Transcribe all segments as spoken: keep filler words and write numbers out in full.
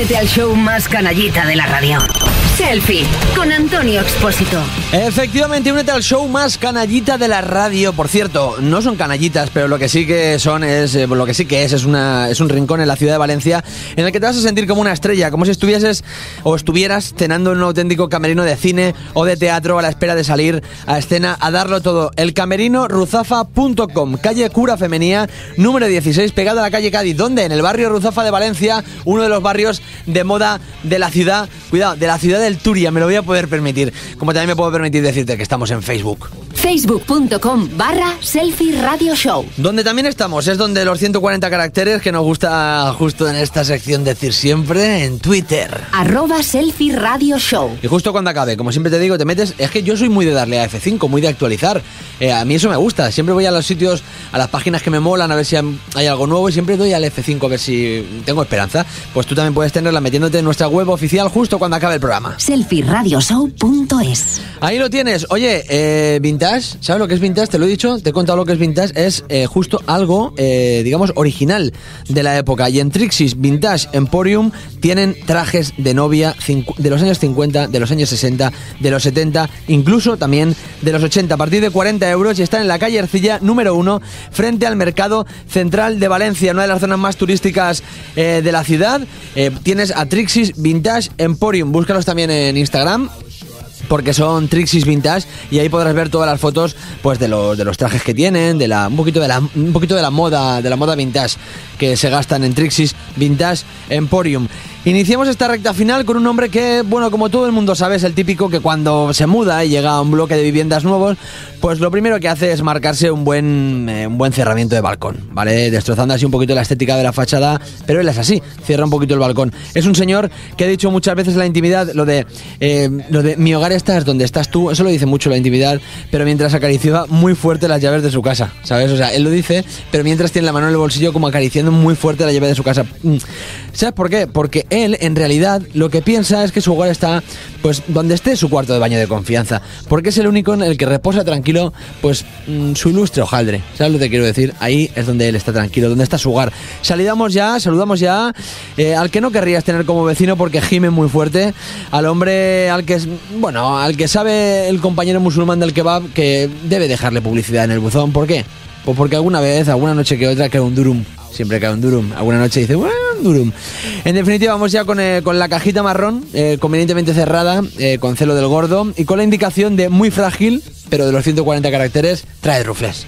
Únete al show más canallita de la radio. Selfie con Antonio Expósito. Efectivamente, únete al show más canallita de la radio. Por cierto, no son canallitas, pero lo que sí que son es eh, lo que sí que es es una es un rincón en la ciudad de Valencia en el que te vas a sentir como una estrella, como si estuvieses o estuvieras cenando en un auténtico camerino de cine o de teatro a la espera de salir a escena a darlo todo. El camerino ruzafa punto com, calle Cura Femenía, número dieciséis, pegado a la calle Cádiz. ¿Dónde? En el barrio Ruzafa de Valencia, uno de los barrios de moda de la ciudad, cuidado, de la ciudad del Turia, me lo voy a poder permitir. Como también me puedo permitir decirte que estamos en Facebook. Facebook punto com barra Selfie Radio Show. Donde también estamos, es donde los ciento cuarenta caracteres que nos gusta justo en esta sección decir siempre, en Twitter. Arroba Selfie Radio Show. Y justo cuando acabe, como siempre te digo, te metes, es que yo soy muy de darle a F cinco, muy de actualizar. Eh, a mí eso me gusta, siempre voy a los sitios, a las páginas que me molan, a ver si hay algo nuevo y siempre doy al F cinco a ver si tengo esperanza. Pues tú también puedes tenerla metiéndote en nuestra web oficial justo cuando acabe el programa. selfie radio show punto es. Ahí lo tienes. Oye, eh, Vintage, ¿sabes lo que es Vintage? Te lo he dicho, te he contado lo que es Vintage. Es eh, justo algo, eh, digamos, original de la época. Y en Trixis Vintage Emporium tienen trajes de novia de los años cincuenta, de los años sesenta, de los setenta, incluso también de los ochenta, a partir de cuarenta euros, y están en la calle Ercilla número uno, frente al Mercado Central de Valencia, una de las zonas más turísticas eh, de la ciudad. Eh, tienes a Trixis Vintage Emporium, búscalos también en Instagram, porque son Trixis Vintage, y ahí podrás ver todas las fotos, pues, de los de los trajes que tienen, de la un poquito de la un poquito de la moda, de la moda vintage que se gastan en Trixis Vintage Emporium. Iniciamos esta recta final con un hombre que, bueno, como todo el mundo sabe, es el típico que cuando se muda y llega a un bloque de viviendas nuevos, pues lo primero que hace es marcarse un buen eh, un buen cerramiento de balcón, ¿vale? Destrozando así un poquito la estética de la fachada, pero él es así, cierra un poquito el balcón. Es un señor que ha dicho muchas veces en la intimidad lo de eh, lo de mi hogar estás donde estás tú, eso lo dice mucho la intimidad, pero mientras acaricia muy fuerte las llaves de su casa, ¿sabes? O sea, él lo dice, pero mientras tiene la mano en el bolsillo como acariciando muy fuerte la llave de su casa. ¿Sabes por qué? Porque él, en realidad, lo que piensa es que su hogar está, pues, donde esté su cuarto de baño de confianza, porque es el único en el que reposa tranquilo, pues, mmm, su ilustre hojaldre. ¿Sabes lo que quiero decir? Ahí es donde él está tranquilo, donde está su hogar. Saludamos ya, saludamos ya eh, al que no querrías tener como vecino porque gime muy fuerte, al hombre al que es, bueno, al que sabe el compañero musulmán del kebab que debe dejarle publicidad en el buzón. ¿Por qué? Pues porque alguna vez, alguna noche que otra, cae un durum. Siempre cae un durum. Alguna noche dice, bueno, un durum. En definitiva, vamos ya con, eh, con la cajita marrón, eh, convenientemente cerrada, eh, con celo del gordo, y con la indicación de muy frágil, pero de los ciento cuarenta caracteres, trae rufles.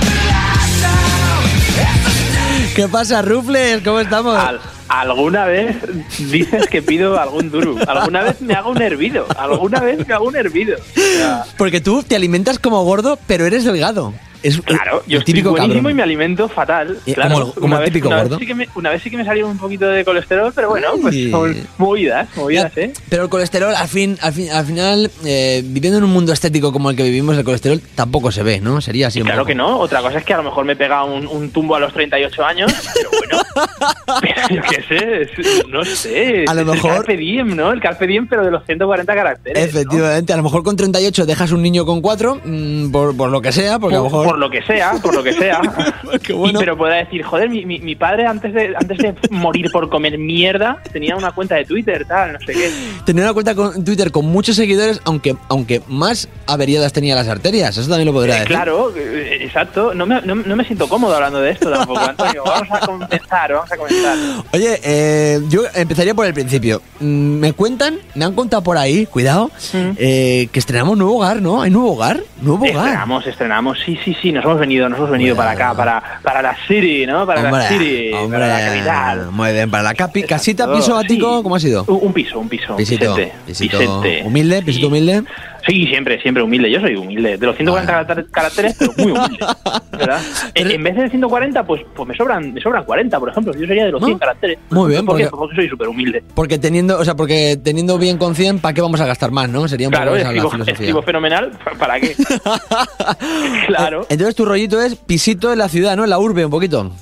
¿Qué pasa, rufles? ¿Cómo estamos? Al, ¿Alguna vez dices que pido algún durum? ¿Alguna vez me hago un hervido? ¿Alguna vez me hago un hervido? O sea, porque tú te alimentas como gordo, pero eres delgado. Es, claro, el, yo el típico estoy buenísimo cabrón. Y me alimento fatal. Eh, claro, como, como una el vez, típico una gordo. Vez sí que me, una vez sí que me salió un poquito de colesterol, pero bueno, pues Ay. son movidas, movidas, Ya, ¿eh? Pero el colesterol, al fin, al fin, al final, eh, viviendo en un mundo estético como el que vivimos, el colesterol tampoco se ve, ¿no? Sería así un Claro poco. que no. Otra cosa es que a lo mejor me pega un, un tumbo a los treinta y ocho años, pero bueno. Pero yo qué sé, es- no sé. A lo es mejor- El Carpe Diem, ¿no? El Carpe Diem, pero de los ciento cuarenta caracteres. Efectivamente, a lo mejor con treinta y ocho dejas un niño con cuatro, mmm, por, por lo que sea, porque ¿no? a lo Por, mejor... por lo que sea, por lo que sea. Qué bueno. Y, pero podrá decir, joder, mi, mi, mi padre antes de antes de morir por comer mierda tenía una cuenta de Twitter, tal, no sé qué. Tenía una cuenta con Twitter con muchos seguidores, aunque aunque más averiadas tenía las arterias, eso también lo podría Eh, decir. claro, eh, exacto. No me, no, no me siento cómodo hablando de esto tampoco, Antonio. Vamos a comenzar, vamos a comenzar. Oye, eh, yo empezaría por el principio. Mm, Me cuentan, me han contado por ahí, cuidado, Mm. eh, que estrenamos nuevo hogar, ¿no? ¿Hay nuevo hogar? Nuevo hogar. Estrenamos, estrenamos, sí, sí, sí, nos hemos venido, nos hemos venido Bueno. para acá, para, para la City, ¿no? Para Hombre, la City, hombre, para la capital. muy bien, para la capi. ¿Casita, Exacto, piso, ático? sí. ¿Cómo ha sido? Un, un piso, un piso. Pisito, pisete, pisito pisete. humilde, pisito Sí. humilde. Sí, siempre, siempre humilde. Yo soy humilde. De los ciento cuarenta Vale. caracteres, pero muy humilde. ¿Verdad? Pero- En, en vez de ciento cuarenta, pues, pues me sobran me sobran cuarenta, por ejemplo. Yo sería de los ¿No? cien caracteres. Muy bien, ¿Por qué? porque- Porque soy súper humilde. Porque teniendo, o sea, porque teniendo bien con cien, ¿para qué vamos a gastar más, no? Sería un Claro, poco esa la escribo, filosofía. escribo fenomenal. ¿Para qué? Claro. Eh, Entonces tu rollito es pisito en la ciudad, ¿no? En la urbe, un poquito.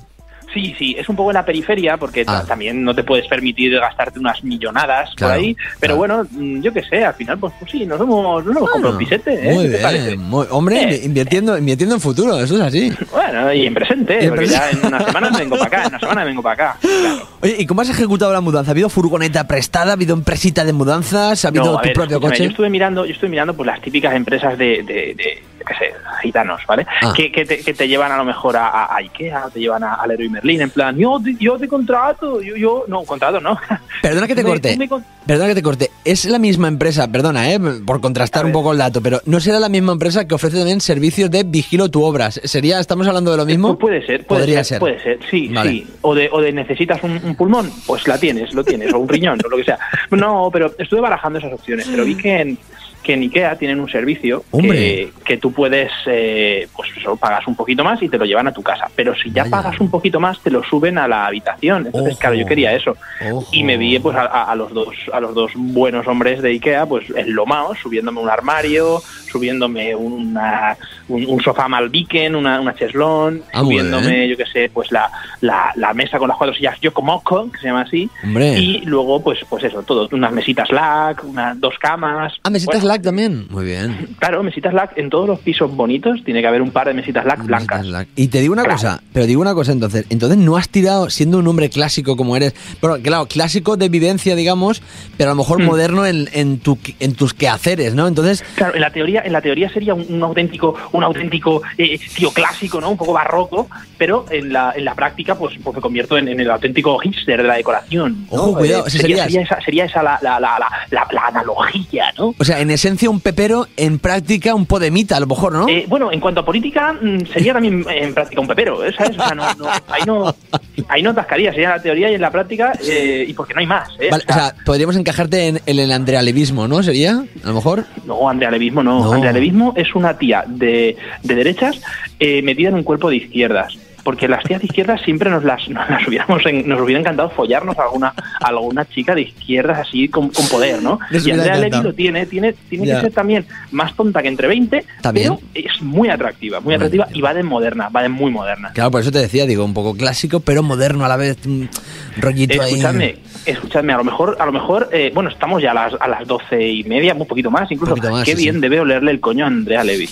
Sí, sí, es un poco en la periferia porque Ah. también no te puedes permitir gastarte unas millonadas Claro, por ahí, pero claro. bueno, yo qué sé, al final pues, pues sí, nos hemos, nos hemos comprado un pisete, ¿eh? Muy ¿Qué te parece? bien. Muy- hombre, Eh. invirtiendo, invirtiendo en futuro, eso es así. Bueno, y en presente, Y en porque presente. ya en una semana me vengo para acá, en una semana me vengo para acá. Claro. Oye, ¿y cómo has ejecutado la mudanza? ¿Ha habido furgoneta prestada? ¿Ha habido empresita de mudanzas? ¿Ha habido No, tu a ver, propio escúchame, coche? Yo estuve mirando, yo estuve mirando pues las típicas empresas de, de, de yo qué sé, gitanos, ¿vale? Ah. Que, que, te, que te llevan a lo mejor a, a, a Ikea, te llevan a, a Leroy Merlin, en plan, yo te, yo te contrato, yo, yo, no, contrato no. Perdona que te Me- corte. tú me con- Perdona que te corte. Es la misma empresa, perdona, eh, por contrastar A un ver. poco el dato, pero no será la misma empresa que ofrece también servicios de vigilo tu obras. ¿Sería, estamos hablando de lo mismo? Pues puede ser, puede Podría ser, ser. puede ser, sí, Vale. sí. O de, o de necesitas un, un pulmón, pues la tienes, lo tienes, o un riñón, o lo que sea. No, pero estuve barajando esas opciones, pero vi que en, que en Ikea tienen un servicio Hombre. que, que tú puedes, eh, pues eso, pagas un poquito más y te lo llevan a tu casa. Pero si ya Vaya. pagas un poquito más, te lo suben a la habitación. Entonces, Ojo. claro, yo quería eso. Ojo. Y me vi pues a, a- a los dos a los dos buenos hombres de Ikea, pues enlomados, subiéndome un armario, subiéndome una, un, un sofá Malviken, una, una cheslón, Ah, muy subiéndome, bien. yo qué sé, pues la, la, la mesa con las cuatro sillas Yokomoko, que se llama así, Hombre. y luego pues pues eso, todo, unas mesitas L A C, unas dos camas. Ah, mesitas Bueno, L A C también. Muy bien. Claro, mesitas L A C en todos los pisos bonitos tiene que haber un par de mesitas L A C blancas. Mesitas L A C. Y te digo una Claro. cosa, pero digo una cosa entonces, entonces no has tirado, siendo un hombre clásico como eres, bueno, claro, clásico de vivencia, digamos, pero a lo mejor Mm. moderno en, en, tu, en tus quehaceres, ¿no? Entonces, Claro, en la teoría, en la teoría sería un, un auténtico, un auténtico eh, tío clásico, ¿no? Un poco barroco, pero en la, en la práctica, pues, pues me convierto en, en el auténtico hipster de la decoración. ¿no? Ojo, cuidado, Eh, ese sería, serías. sería esa, sería esa la, la, la, la, la- la analogía, ¿no? o sea, en esencia un pepero, en práctica un podemita, a lo mejor, ¿no? Eh, bueno, en cuanto a política, mm, sería también eh, en práctica un pepero, ¿eh? ¿Sabes? O sea, no, no, ahí no, ahí no atascaría, sería en la teoría y en la práctica, eh, y porque no hay más, ¿eh? Vale, o sea, podríamos encajarte en, en el andrealevismo, ¿no? ¿Sería? A lo mejor. No, Andrea Levismo no. No. Andrea Levismo es una tía de, de derechas eh, metida en un cuerpo de izquierdas. Porque las tías de izquierdas siempre nos las, nos las hubiéramos en- nos hubiera encantado follarnos a alguna, a alguna chica de izquierdas así con, con poder, ¿no? Nos Y hubiera Andrea Levy encantado. lo tiene, tiene, tiene Ya. que ser también más tonta que entre veinte, También. pero es muy atractiva, muy atractiva y va de moderna, va de muy moderna. Claro, por eso te decía, digo, un poco clásico, pero moderno a la vez, un rollito ahí. Escuchadme, escuchadme, a lo mejor, a lo mejor, eh, bueno, estamos ya a las, a las doce y media, un poquito más, incluso. poquito más, Qué sí, bien sí. debe olerle el coño a Andrea Levy.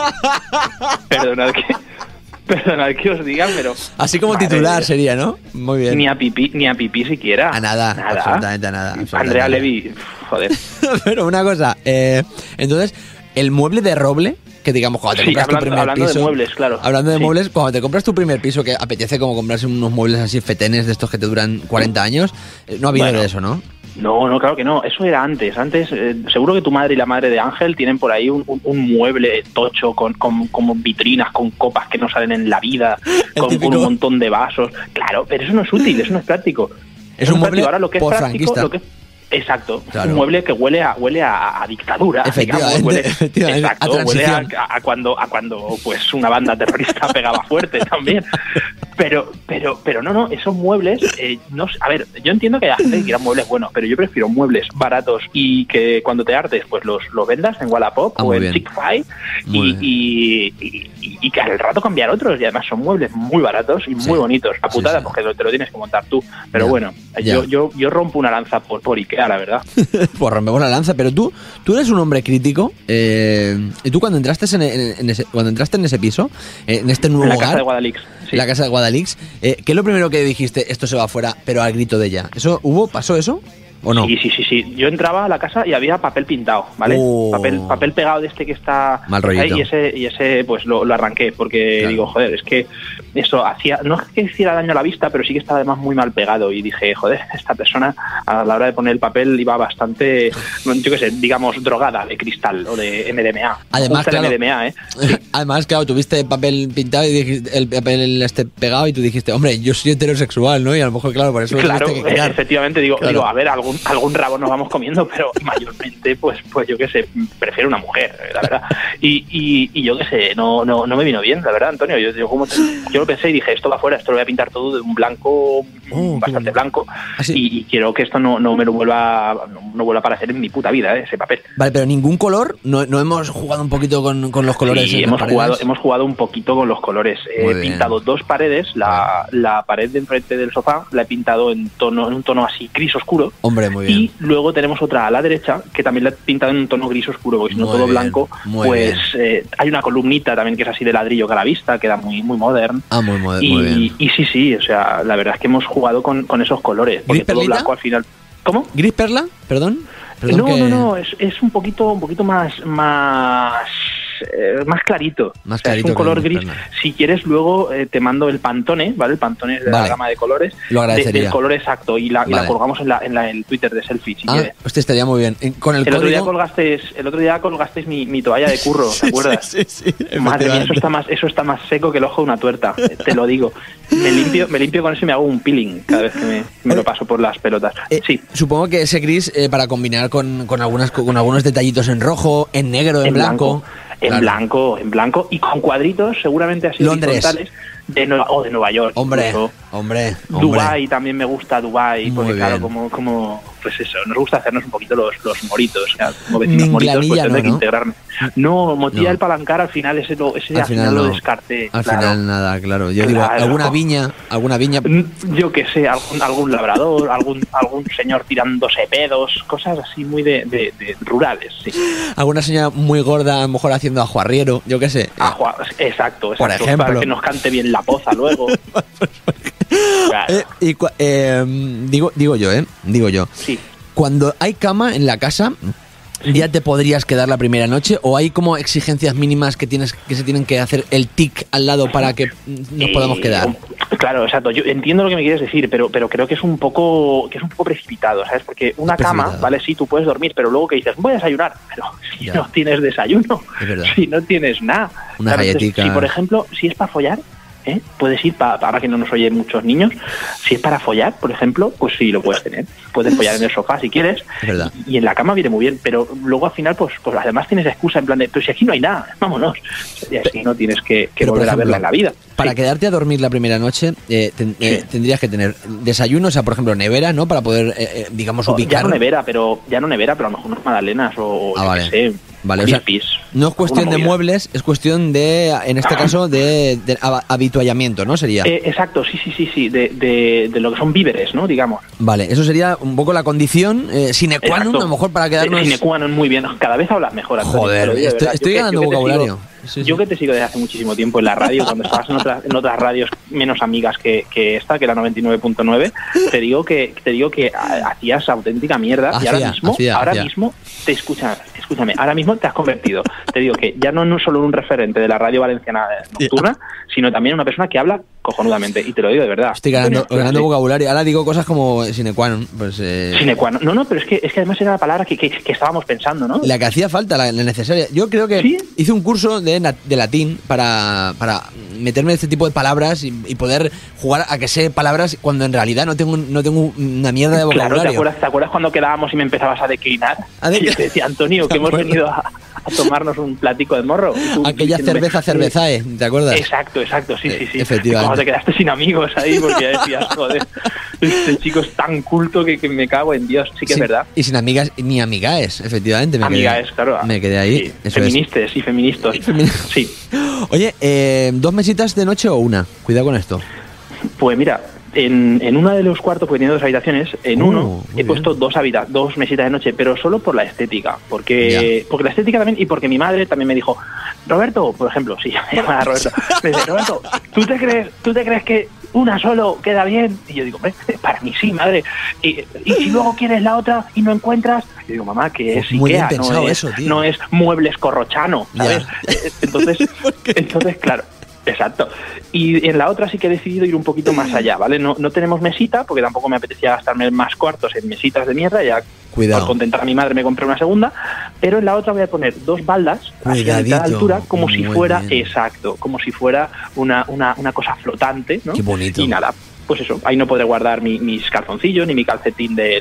Perdonad que, perdonad que os diga, pero Así como madre titular mía, sería, ¿no? Muy bien. ni a pipí, ni a pipí siquiera. A nada, absolutamente a nada, absolutamente Andrea a nada. Levy, joder. Pero una cosa, eh, entonces, el mueble de roble, que digamos, cuando te Sí, compras hablando- tu primer hablando de piso. muebles, claro. Hablando de Sí. muebles, cuando te compras tu primer piso, que apetece como comprarse unos muebles así fetenes de estos que te duran cuarenta años, eh, no ha habido Bueno. de eso, ¿no? No, no, claro que no. Eso era antes. Antes, eh, seguro que tu madre y la madre de Ángel tienen por ahí un, un- un mueble tocho con, con, con vitrinas, con copas que no salen en la vida, El con, típico- con un montón de vasos. Claro, pero eso no es útil, eso no es práctico. Es Eso un no mueble práctico. Ahora lo que es práctico, posfranquista. lo que es Exacto, Claro. un mueble que huele a huele a, a dictadura, Efectivamente, digamos, huele, efectivamente, exacto, a huele a, transición. a cuando a cuando pues una banda terrorista pegaba fuerte también. Pero pero pero no, no, esos muebles eh, no sé, a ver, yo entiendo que hay gente que quiera muebles buenos, pero yo prefiero muebles baratos y que cuando te hartes pues los los vendas en Wallapop Ah, o muy en bien. Chick-fil Muy y, y, y, y- y que al rato cambiar otros, y además son muebles muy baratos y Sí. muy bonitos. La Sí, putada sí. porque lo- te lo tienes que montar tú, pero Ya, bueno, ya. yo yo yo rompo una lanza por por Ikea, la verdad. Pues rompemos la lanza, pero tú, tú eres un hombre crítico. eh, y tú cuando entraste en, en- en ese, cuando entraste en ese piso, eh, en este nuevo En la hogar, casa de Guadalix. Sí. la casa de Guadalix, eh, ¿qué es lo primero que dijiste? Esto se va afuera, pero al grito de ella. ¿Eso hubo? ¿Pasó eso? ¿O no? Sí, sí, sí, sí. Yo entraba a la casa y había papel pintado, ¿vale? Oh. Papel, papel pegado de este que está Mal que está ahí, rollito. y ese, y ese pues lo, lo arranqué porque Claro. digo, joder, es que eso hacía, no es que hiciera daño a la vista, pero sí que estaba además muy mal pegado y dije, joder, esta persona a la hora de poner el papel iba bastante, yo qué sé, digamos, drogada de cristal o de M D M A. Además, Justo el claro. M D M A, ¿eh? Además, claro, tuviste papel pintado y dijiste, el papel este pegado y tú dijiste, hombre, yo soy heterosexual, ¿no? Y a lo mejor, claro, por eso lo Claro, tuviste que quitar. efectivamente, digo, Claro. digo, a ver, algún algún, algún rabo nos vamos comiendo, pero mayormente, pues, pues yo qué sé, prefiero una mujer, la verdad. Y, y, y yo qué sé, no, no, no me vino bien, la verdad, Antonio. Yo, yo, como te, yo lo pensé y dije, esto va afuera, esto lo voy a pintar todo de un blanco oh, bastante blanco. ¿Ah, sí? y, y quiero que esto no, no me lo vuelva, no, no vuelva a aparecer en mi puta vida, ¿eh? Ese papel. Vale, pero ningún color, no, no hemos jugado un poquito con, con los colores. Sí, hemos jugado, hemos jugado un poquito con los colores. He bien. pintado dos paredes, la, la pared de enfrente del sofá la he pintado en tono, en un tono así gris oscuro. Hombre, muy bien. Y luego tenemos otra a la derecha que también la he pintado en un tono gris oscuro, porque si no todo bien, blanco, pues eh, hay una columnita también que es así de ladrillo que a la vista, queda muy, muy modern. Ah, muy moderno. Y, muy bien. y sí, sí, o sea, la verdad es que hemos jugado con, con esos colores. Porque todo blanco al final. ¿Cómo? ¿Gris perla? Perdón. Perdón no, que... no, no, es, es un poquito, un poquito más, más, eh, más clarito. Más o sea, clarito. Es un color gris. Perla. Si quieres, luego eh, te mando el Pantone, ¿vale? El Pantone es de vale. la gama de colores. Lo agradecería. De, del color exacto y la, vale. y la colgamos en la, en la el Twitter de Selfie, si ah, quieres. Hostia, estaría muy bien. Con el, el código... otro día colgasteis, el otro día colgasteis mi, mi toalla de curro, ¿te acuerdas? Sí, sí, sí. Madre mía, eso está más, eso está más seco que el ojo de una tuerta, te lo digo. Me limpio, me limpio con eso y me hago un peeling cada vez que me, me lo paso por las pelotas. Eh, sí. Supongo que ese gris eh, para combinar con, con algunas con algunos detallitos en rojo, en negro, en, en blanco. blanco. En claro. blanco, en blanco y con cuadritos seguramente así horizontales de Nueva, o de Nueva York. Hombre, incluso. hombre, Dubái también me gusta Dubái, porque bien. claro, como, como pues eso, nos gusta hacernos un poquito los, los moritos, o sea, como vecinos moritos, pues tendré no, que ¿no? integrarme. No, Motilla no. del Palancar al final ese lo, ese al al final, final no. lo descarté. Al claro. final nada, claro. Yo claro. digo, alguna viña, alguna viña. Yo qué sé, algún, algún labrador, algún algún señor tirándose pedos, cosas así muy de, de, de rurales, sí. Alguna señora muy gorda, a lo mejor haciendo ajuarriero, yo qué sé. Ajua, exacto, exacto. Por ejemplo. Para que nos cante bien la poza luego. Claro. eh, y, eh, digo, digo yo, ¿eh? Digo yo. Sí. Cuando hay cama en la casa, ¿ya te podrías quedar la primera noche? ¿O hay como exigencias mínimas que tienes que se tienen que hacer el tic al lado para que nos podamos quedar? Eh, claro, exacto. Yo entiendo lo que me quieres decir, pero pero creo que es un poco que es un poco precipitado, ¿sabes? Porque una cama, vale, sí, tú puedes dormir, pero luego que dices, voy a desayunar, pero si ya. no tienes desayuno, si no tienes nada. Una claro, galletica. Entonces, si por ejemplo, si es para follar, ¿eh? Puedes ir, para, para que no nos oyen muchos niños, si es para follar, por ejemplo, pues sí, lo puedes tener. Puedes follar en el sofá si quieres, y, y en la cama viene muy bien, pero luego al final, pues, pues además tienes excusa en plan de, pero si aquí no hay nada, vámonos. Y así no tienes que, que volver ejemplo, a verla en la vida. Para sí. quedarte a dormir la primera noche, eh, ten, sí. eh, tendrías que tener desayuno, o sea, por ejemplo, nevera, ¿no? Para poder, eh, eh, digamos, ubicar... Ya no nevera, pero ya no nevera, pero a lo mejor unas magdalenas o, ah, yo vale. qué sé, Vale, o sea, no es cuestión de muebles, es cuestión de, en este caso, de, de habituallamiento, ¿no? Sería. Eh, exacto, sí, sí, sí, sí, de, de, de lo que son víveres, ¿no? Digamos. Vale, eso sería un poco la condición eh, sine qua non, a lo mejor para quedarnos... Eh, sine qua non, muy bien, cada vez hablas mejor, Antonio. Joder, digo, estoy, estoy yo ganando que, yo vocabulario. Que sí, sí. Yo que te sigo desde hace muchísimo tiempo en la radio, cuando estabas en otras, en otras radios menos amigas que, que esta, que la noventa y nueve punto nueve, te digo que te digo que hacías auténtica mierda hacía, y ahora mismo, hacía, ahora hacía. mismo te escuchan, escúchame, ahora mismo te has convertido, te digo que ya no, no solo un referente de la radio valenciana nocturna, yeah. sino también una persona que habla cojonudamente, y te lo digo de verdad. Estoy ganando, Antonio, ganando sí. vocabulario, ahora digo cosas como sine qua non. Pues, eh... Sine qua non, no, no, pero es que, es que además era la palabra que, que, que estábamos pensando, ¿no? La que hacía falta, la, la necesaria. Yo creo que ¿sí? hice un curso de, de latín para, para meterme en este tipo de palabras y, y poder jugar a que sé palabras cuando en realidad no tengo, no tengo una mierda de vocabulario. Claro, ¿te acuerdas, ¿te acuerdas cuando quedábamos y me empezabas a declinar? ¿A declinar? Y te decía, Antonio, que hemos venido a, a tomarnos un platico de morro. Tú, Aquella cerveza cervezae, ¿te acuerdas? Exacto, exacto, sí, sí, sí. Efectivamente. Cuando te quedaste sin amigos ahí porque ya decías, joder, este chico es tan culto que, que me cago en Dios, sí que sí, es verdad. Y sin amigas ni amigaes, efectivamente. Me amigaes, quedé, claro. Me quedé ahí. Sí, eso feministas es. y feministas. Sí. Oye, eh, ¿dos mesitas de noche o una? Cuidado con esto. Pues mira, en, en uno de los cuartos, porque tiene dos habitaciones, en uh, uno he bien. puesto dos, habita dos mesitas de noche, pero solo por la estética. Porque, porque la estética también, y porque mi madre también me dijo, Roberto, por ejemplo, sí, me llama Roberto, me dice, Roberto, ¿tú te crees, ¿tú te crees que una solo queda bien? Y yo digo, para mí sí, madre. Y, y si luego quieres la otra y no encuentras, yo digo, mamá, que es Muy Ikea, bien no, es, eso, tío. no es muebles Corrochano, ¿sabes? Entonces, entonces, claro. Exacto. Y en la otra sí que he decidido ir un poquito más allá, ¿vale? No, no tenemos mesita, porque tampoco me apetecía gastarme más cuartos en mesitas de mierda, ya Cuidado. por contentar a mi madre me compré una segunda, pero en la otra voy a poner dos baldas así a mitad de altura, como si fuera, bien. exacto, como si fuera una, una, una cosa flotante, ¿no? Qué bonito. Y nada, pues eso, ahí no podré guardar mi, mis calzoncillos ni mi calcetín de las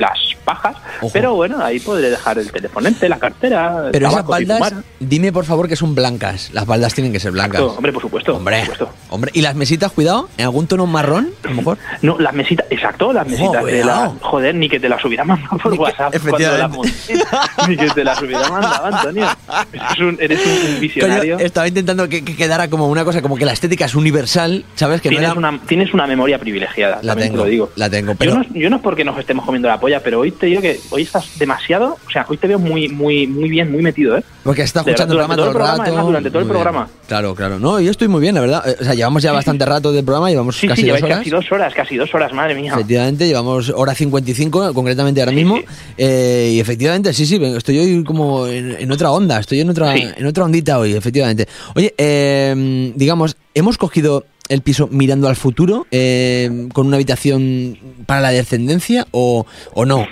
pajas, Ojo. pero bueno, ahí podré dejar el telefonete, la cartera, Pero esas tabaco, si baldas, fumar. dime por favor que son blancas. Las baldas tienen que ser blancas. Exacto, hombre, por supuesto. Hombre, por supuesto. hombre. ¿Y las mesitas, cuidado? ¿En algún tono marrón, a lo mejor? No, las mesitas, exacto, las mesitas Ojo, de la... cuidado. Joder, ni que te las hubiera mandado por Ni que- WhatsApp cuando efectivamente. las monté. Ni que te las hubiera mandado, Antonio. Eres un, eres un Coño, visionario. estaba intentando que, que quedara como una cosa, como que la estética es universal, ¿sabes? Que no Tienes, era... una, tienes una memoria privilegiada, La también tengo, te lo digo. la tengo, pero- Yo no, yo no es porque nos estemos comiendo la polla, pero hoy te digo que hoy estás demasiado... O sea, hoy te veo muy muy muy bien, muy metido, ¿eh? Porque está De escuchando el verdad, programa todo el durante todo el programa, rato. además, durante todo el Muy bien. programa. Claro, claro. No, yo estoy muy bien, la verdad. Eh, O sea, llevamos ya bastante rato del programa, llevamos Sí, casi sí, dos lleváis horas. casi dos horas, casi dos horas, madre mía. Efectivamente, llevamos hora cincuenta y cinco, concretamente ahora Sí, mismo. sí. Eh, y efectivamente, sí, sí, estoy hoy como en, en otra onda, estoy en otra, Sí. en otra ondita hoy, efectivamente. Oye, eh, digamos, hemos cogido el piso mirando al futuro, eh, con una habitación para la descendencia o, o no,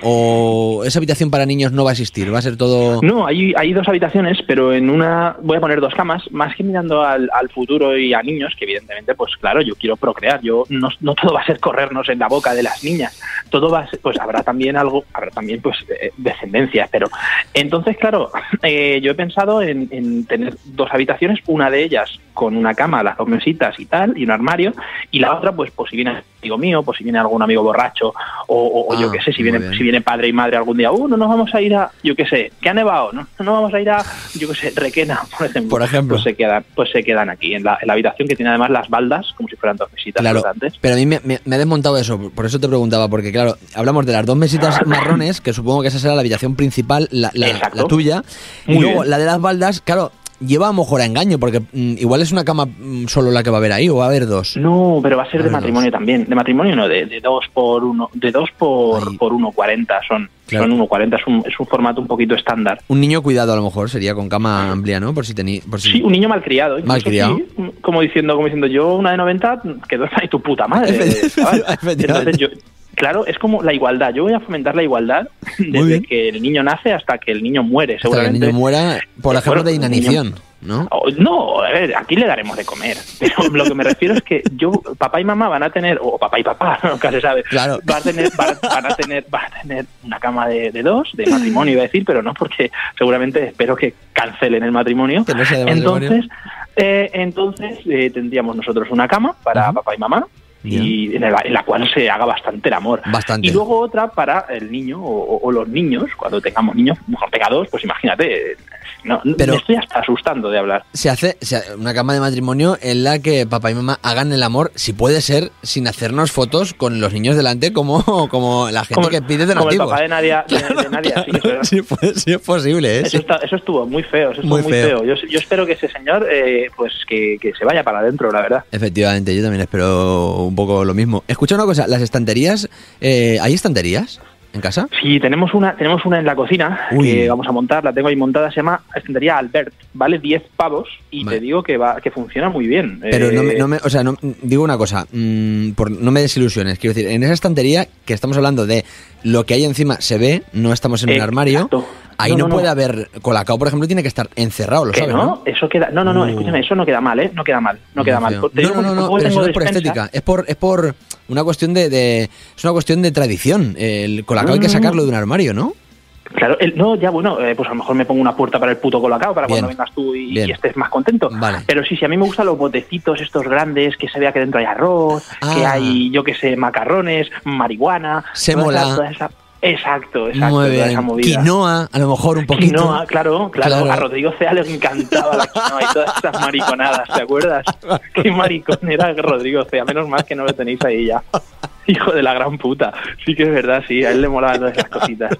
o esa habitación para niños no va a existir, va a ser todo... No, hay, hay dos habitaciones, pero en una voy a poner dos camas, más que mirando al, al futuro y a niños, que evidentemente, pues claro, yo quiero procrear, yo no, no todo va a ser corrernos en la boca de las niñas, todo va a ser, pues habrá también algo, habrá también pues eh, descendencia, pero entonces, claro, eh, yo he pensado en, en tener dos habitaciones, una de ellas con una cama, las dos mesitas y tal, y un armario, y la otra, pues, pues si viene un amigo mío, pues si viene algún amigo borracho, o, o, o Ah, yo qué sé, si muy viene, bien. si viene padre y madre algún día, uh, no nos vamos a ir a, yo qué sé, que ha nevado, no, no vamos a ir a, yo qué sé, Requena, por ejemplo. Por ejemplo. Pues se quedan, pues se quedan aquí, en la, en la habitación que tiene además las baldas, como si fueran dos mesitas Claro, flotantes. pero a mí me, me- me ha desmontado eso, por eso te preguntaba, porque claro, hablamos de las dos mesitas marrones, que supongo que esa será la habitación principal, la, la- Exacto. la tuya, y Muy luego bien. la de las baldas, claro, lleva a lo mejor a engaño, porque mm, igual es una cama mm, solo la que va a haber ahí, o va a haber dos. No, pero va a ser A de ver, matrimonio también. De matrimonio no, de, de dos por uno, de dos por, Ahí. por uno cuarenta son. Claro. Son uno cuarenta, es un, es un formato un poquito estándar. Un niño cuidado a lo mejor sería con cama amplia, ¿no? Por si tenía, por si... Sí, un niño malcriado. incluso, Malcriado. sí, como diciendo, como diciendo, yo una de noventa, que duerma ahí tu puta madre. Efectivamente, chaval. efectivamente. Entonces yo, claro, es como la igualdad. Yo voy a fomentar la igualdad Muy desde bien. que el niño nace hasta que el niño muere, Hasta que el seguramente. niño muera, por Eh, ejemplo, bueno, de un inanición, niño- ¿no? Oh, no, a ver, aquí le daremos de comer. Pero lo que me refiero es que yo, papá y mamá van a tener, o papá y papá, nunca se sabe, Claro. van a tener, van, van a tener, van a tener una cama de, de dos, de matrimonio iba a decir, pero no porque seguramente espero que cancelen el matrimonio. Que no sea de matrimonio. Entonces, eh, entonces eh, tendríamos nosotros una cama para Ujú. papá y mamá. Y en la, en la cual se haga bastante el amor. Bastante. Y luego otra para el niño o, o- o los niños, cuando tengamos niños, mejor pegados, pues imagínate, no, Pero- me estoy hasta asustando de hablar. Se hace, se ha- una cama de matrimonio en la que papá y mamá hagan el amor, si puede ser, sin hacernos fotos con los niños delante, como, como la gente Como, que pide como el donativos. papá de Nadia, de, de Nadia, sí, eso era. Sí, puede- sí es posible, ¿eh? Eso, Sí. está- eso estuvo muy feo, eso estuvo Muy muy, feo. feo. Yo, yo espero que ese señor, eh, pues que, que se vaya para adentro, la verdad. Efectivamente, yo también espero un poco lo mismo. Escucha una cosa, las estanterías, eh, ¿hay estanterías en casa? Sí, tenemos una, tenemos una en la cocina Uy. que vamos a montar, la tengo ahí montada, se llama estantería Albert, vale diez pavos y Vale. te digo que va, que funciona muy bien. Pero no me, Eh, no me- o sea, no, digo una cosa, mm, por, no me desilusiones, quiero decir, en esa estantería que estamos hablando de lo que hay encima se ve, no estamos en un Eh, armario, exacto. ahí No, no, no, no. puede haber, Colacao por ejemplo tiene que estar encerrado, lo que sabes, no, ¿no? eso queda, no, no, no, Uh. escúchame, eso no queda mal, ¿eh? No queda mal, no queda mal. Feo. Te No, digo no, no, porque no, como pero eso tengo no es por despensa- estética, es por, es por una cuestión de, de- es una cuestión de tradición. El Colacao hay que Mm. sacarlo de un armario, ¿no? Claro, el- no, ya bueno, eh, pues a lo mejor me pongo una puerta para el puto Colacao para Bien. cuando vengas tú y, Bien. y estés más contento. Vale. Pero sí, sí, a mí me gustan los botecitos estos grandes, que se vea que dentro hay arroz, Ah. que hay, yo que sé, macarrones, marihuana. Sémola. toda esa- toda esa- Exacto, exacto, Muy toda esa bien. movida. Quinoa, a lo mejor un poquito. Quinoa, claro, claro, Claro. A Rodrigo Cea le encantaba la quinoa y todas esas mariconadas, ¿te acuerdas? Qué maricón era Rodrigo Cea, menos mal que no lo tenéis ahí ya. Hijo de la gran puta. Sí que es verdad, sí, a él le molaban todas esas cositas.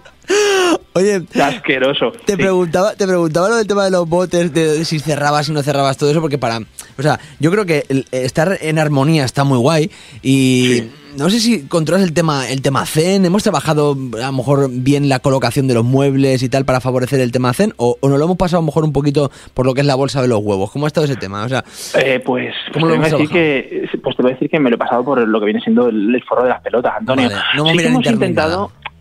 Oye, Qué asqueroso. Te Sí. preguntaba, te preguntaba lo del tema de los botes, de si cerrabas y no cerrabas todo eso, porque para, o sea, yo creo que el estar en armonía está muy guay y Sí. no sé si controlas el tema, el tema zen. Hemos trabajado a lo mejor bien la colocación de los muebles y tal para favorecer el tema zen, o, o nos lo hemos pasado a lo mejor un poquito por lo que es la bolsa de los huevos. ¿Cómo ha estado ese tema? O sea, Eh, pues, pues, ¿Cómo te lo voy a hemos decir que, pues te voy a decir que me lo he pasado por lo que viene siendo el, el forro de las pelotas, Antonio. Vale, no vamos Sí a que mirar hemos internet ni intentado,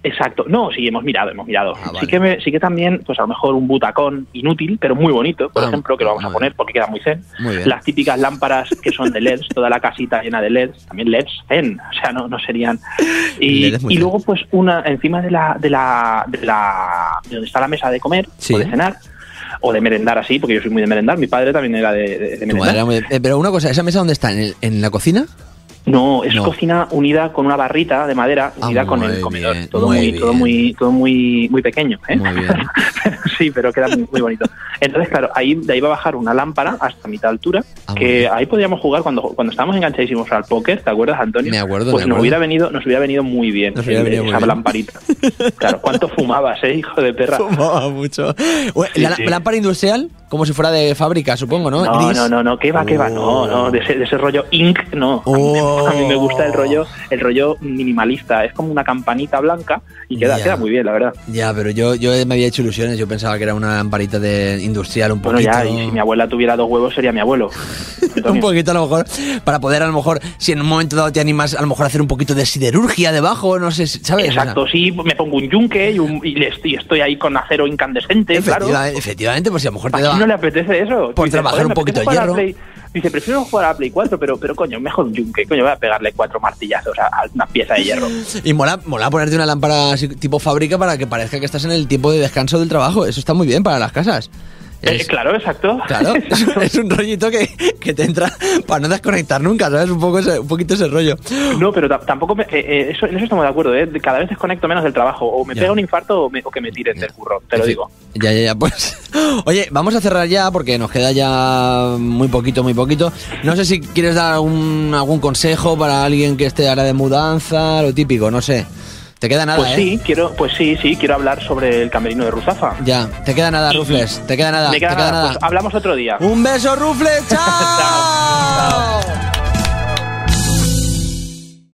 Exacto. No, sí, hemos mirado, hemos mirado. Ah, vale. Sí que me, sí que también, pues a lo mejor un butacón inútil, pero muy bonito, por Ah, ejemplo, que lo vamos a muy poner bien. porque queda muy zen. Muy bien. Las típicas lámparas que son de L E Ds, toda la casita llena de L E Ds, también L E Ds zen, o sea, no, no serían. Y, L E D es muy y zen. luego, pues, una encima de la, de la, de la, de donde está la mesa de comer Sí. o de cenar, o de merendar así, porque yo soy muy de merendar, mi padre también era de, de, de Tu merendar. madre era muy- eh, pero una cosa, ¿esa mesa dónde está? ¿En, el- en la cocina? No, es No. cocina unida con una barrita de madera Ah, unida con muy el comedor. bien, todo muy muy, todo bien. muy, todo muy, muy pequeño, ¿eh? Muy bien. Sí, pero queda muy, muy bonito. Entonces, claro, ahí de ahí va a bajar una lámpara hasta mitad altura, Ah, muy que bien. ahí podríamos jugar cuando cuando estábamos enganchadísimos al póker, ¿te acuerdas, Antonio? Me acuerdo, Pues me nos acuerdo. hubiera venido, nos hubiera venido muy bien Nos hubiera eh, venido muy esa bien. lamparita. Claro, ¿cuánto fumabas, eh, hijo de perra? Fumaba mucho. Bueno, Sí, la sí. lámpara industrial, como si fuera de fábrica, supongo, ¿no? No, Gris. no, no, no, ¿qué va, qué va? No, no, de ese, de ese rollo ink, no. A mí, me, Oh. a mí me gusta el rollo, el rollo minimalista. Es como una campanita blanca y queda, Ya. queda muy bien, la verdad. Ya, pero yo, yo me había hecho ilusiones. Yo pensaba que era una lamparita de industrial un Bueno, poquito. ya, y si mi abuela tuviera dos huevos sería mi abuelo. un Antonio. poquito a lo mejor, para poder a lo mejor, si en un momento dado te animas a lo mejor a hacer un poquito de siderurgia debajo, no sé, ¿sabes? Exacto, sí, me pongo un yunque y, un- y le estoy, estoy ahí con acero incandescente, claro. Efectivamente, efectivamente, pues si a lo mejor te ¿A quién da... no le apetece eso? Por Dice, trabajar "Joder, un me poquito apetece de jugar a hierro". Play". Dice, prefiero jugar a Play cuatro, pero, pero coño, mejor un yunque. Coño, voy a pegarle cuatro martillazos a, a una pieza de hierro. Y mola, mola ponerte una lámpara así, tipo fábrica para que parezca que estás en el tiempo de descanso del trabajo. Eso está muy bien para las casas. Eh, Es- claro, exacto. Claro, es, Exacto. es un rollito que, que te entra para no desconectar nunca, ¿sabes? Un poco ese, un poquito ese rollo. No, pero ta- tampoco me- eh, eh, eso, en eso estamos de acuerdo, ¿eh? Cada vez desconecto menos del trabajo. O me Ya. pega un infarto o, me- o que me tiren del curro, te lo En fin, digo. Ya, ya, ya, pues. Oye, vamos a cerrar ya porque nos queda ya muy poquito, muy poquito. No sé si quieres dar algún, algún consejo para alguien que esté ahora de mudanza, lo típico, no sé. Te queda nada, Pues ¿eh? sí, quiero, pues sí, sí, quiero hablar sobre el camerino de Ruzafa. Ya, te queda nada, Y- Rufles, te queda nada, Me queda te queda nada, nada. pues hablamos otro día. Un beso, Rufles, chao. Chao.